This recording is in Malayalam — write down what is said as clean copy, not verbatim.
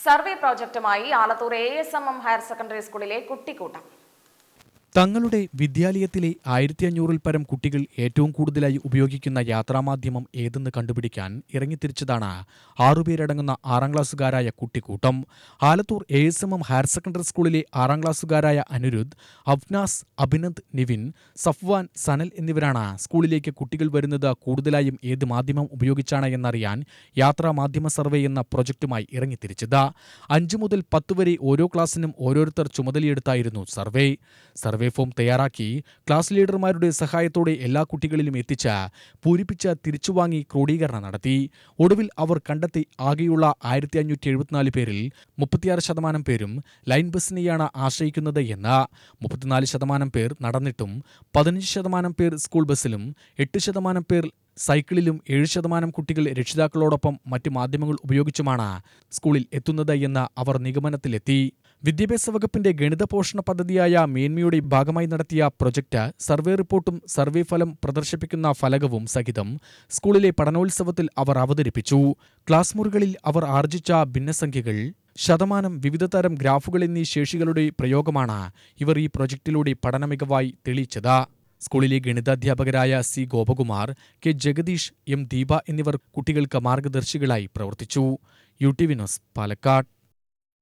സർവേ പ്രോജക്റ്റുമായി ആലത്തൂർ ASMM ഹയർ സെക്കൻഡറി സ്കൂളിലെ കുട്ടിക്കൂട്ടം. തങ്ങളുടെ വിദ്യാലയത്തിലെ 1500-ൽ പരം കുട്ടികൾ ഏറ്റവും കൂടുതലായി ഉപയോഗിക്കുന്ന യാത്രാമാധ്യമം ഏതെന്ന് കണ്ടുപിടിക്കാൻ ഇറങ്ങിത്തിരിച്ചതാണ് 6 പേരടങ്ങുന്ന 6ാം ക്ലാസ്സുകാരായ കുട്ടിക്കൂട്ടം. ആലത്തൂർ ASMM ഹയർ സെക്കൻഡറി സ്കൂളിലെ 6ാം ക്ലാസ്സുകാരായ അനിരുദ്ധ്, അഫ്നാസ്, അഭിനന്ദ്, നിവിൻ, സഫ്വാൻ, സനൽ എന്നിവരാണ് സ്കൂളിലേക്ക് കുട്ടികൾ വരുന്നത് കൂടുതലായും ഏത് മാധ്യമം ഉപയോഗിച്ചാണ് എന്നറിയാൻ യാത്രാമാധ്യമ സർവേ എന്ന പ്രൊജക്ടുമായി ഇറങ്ങിത്തിരിച്ചത്. 5 മുതൽ 10 വരെ ഓരോ ക്ലാസ്സിനും ഓരോരുത്തർ ചുമതലയെടുത്തായിരുന്നു സർവേ ഫോം തയ്യാറാക്കി ക്ലാസ് ലീഡർമാരുടെ സഹായത്തോടെ എല്ലാ കുട്ടികളിലും എത്തിച്ച് പൂരിപ്പിച്ച് തിരിച്ചുവാങ്ങി ക്രോഡീകരണം നടത്തി. ഒടുവിൽ അവർ കണ്ടെത്തി ആകെയുള്ള 1574 പേരിൽ 36% പേരും ലൈൻ ബസിനെയാണ് ആശ്രയിക്കുന്നത് എന്ന്. 34% പേർ നടന്നിട്ടും 15% പേർ സ്കൂൾ ബസിലും 8% പേർ സൈക്കിളിലും 7% കുട്ടികൾ രക്ഷിതാക്കളോടൊപ്പം മറ്റ് മാധ്യമങ്ങൾ ഉപയോഗിച്ചുമാണ് സ്കൂളിൽ എത്തുന്നത് എന്ന് അവർ നിഗമനത്തിലെത്തി. വിദ്യാഭ്യാസ വകുപ്പിന്റെ ഗണിത പോഷണ പദ്ധതിയായ മേന്മയുടെ ഭാഗമായി നടത്തിയ പ്രൊജക്ട് സർവേ റിപ്പോർട്ടും സർവേ ഫലം പ്രദർശിപ്പിക്കുന്ന ഫലകവും സഹിതം സ്കൂളിലെ പഠനോത്സവത്തിൽ അവർ അവതരിപ്പിച്ചു. ക്ലാസ് മുറികളിൽ അവർ ആർജിച്ച ഭിന്നസംഖ്യകൾ, ശതമാനം, വിവിധതരം ഗ്രാഫുകൾ എന്നീ ശേഷികളുടെ പ്രയോഗമാണ് ഇവർ ഈ പ്രൊജക്ടിലൂടെ പഠനമികവായി തെളിയിച്ചത്. സ്കൂളിലെ ഗണിതാധ്യാപകരായ C. Gopakumar, K. Jagdish, M. Deepa എന്നിവർ കുട്ടികൾക്ക് മാർഗദർശികളായി പ്രവർത്തിച്ചു. UTV news, Palakkad.